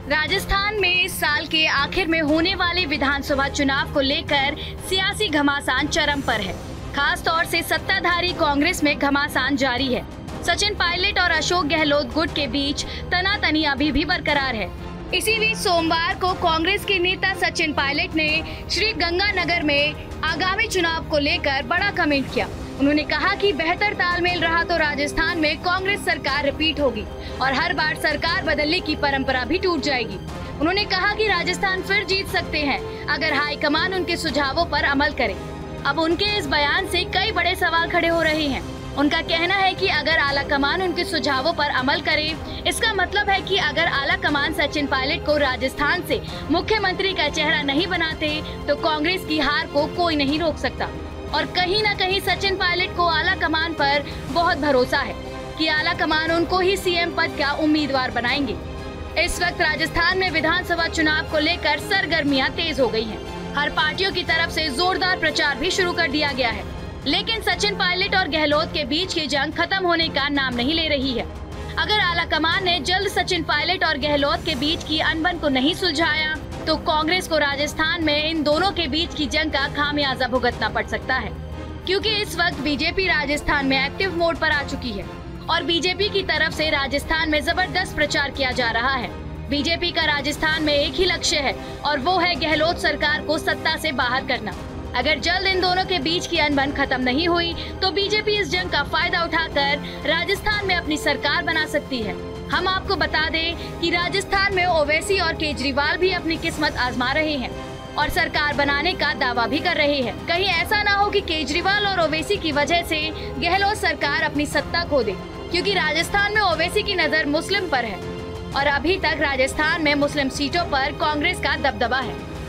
राजस्थान में इस साल के आखिर में होने वाले विधानसभा चुनाव को लेकर सियासी घमासान चरम पर है। खास तौर से सत्ताधारी कांग्रेस में घमासान जारी है। सचिन पायलट और अशोक गहलोत गुट के बीच तनातनी अभी भी बरकरार है। इसी बीच सोमवार को कांग्रेस के नेता सचिन पायलट ने श्री गंगानगर में आगामी चुनाव को लेकर बड़ा कमेंट किया। उन्होंने कहा कि बेहतर तालमेल रहा तो राजस्थान में कांग्रेस सरकार रिपीट होगी और हर बार सरकार बदलने की परंपरा भी टूट जाएगी। उन्होंने कहा कि राजस्थान फिर जीत सकते हैं अगर हाईकमान उनके सुझावों पर अमल करे। अब उनके इस बयान से कई बड़े सवाल खड़े हो रहे हैं। उनका कहना है कि अगर आला कमान उनके सुझावों पर अमल करे, इसका मतलब है कि अगर आला कमान सचिन पायलट को राजस्थान से मुख्यमंत्री का चेहरा नहीं बनाते तो कांग्रेस की हार को कोई नहीं रोक सकता। और कहीं न कहीं सचिन पायलट को आला कमान पर बहुत भरोसा है कि आला कमान उनको ही सीएम पद का उम्मीदवार बनाएंगे। इस वक्त राजस्थान में विधानसभा चुनाव को लेकर सरगर्मियां तेज हो गई हैं। हर पार्टियों की तरफ से जोरदार प्रचार भी शुरू कर दिया गया है, लेकिन सचिन पायलट और गहलोत के बीच की जंग खत्म होने का नाम नहीं ले रही है। अगर आला कमान ने जल्द सचिन पायलट और गहलोत के बीच की अनबन को नहीं सुलझाया तो कांग्रेस को राजस्थान में इन दोनों के बीच की जंग का खामियाजा भुगतना पड़ सकता है, क्योंकि इस वक्त बीजेपी राजस्थान में एक्टिव मोड पर आ चुकी है और बीजेपी की तरफ से राजस्थान में जबरदस्त प्रचार किया जा रहा है। बीजेपी का राजस्थान में एक ही लक्ष्य है और वो है गहलोत सरकार को सत्ता से बाहर करना। अगर जल्द इन दोनों के बीच की अनबन खत्म नहीं हुई तो बीजेपी इस जंग का फायदा उठाकर राजस्थान में अपनी सरकार बना सकती है। हम आपको बता दें कि राजस्थान में ओवैसी और केजरीवाल भी अपनी किस्मत आजमा रहे हैं और सरकार बनाने का दावा भी कर रहे हैं। कहीं ऐसा ना हो कि केजरीवाल और ओवैसी की वजह से गहलोत सरकार अपनी सत्ता खो दे, क्योंकि राजस्थान में ओवैसी की नजर मुस्लिम पर है और अभी तक राजस्थान में मुस्लिम सीटों पर कांग्रेस का दबदबा है।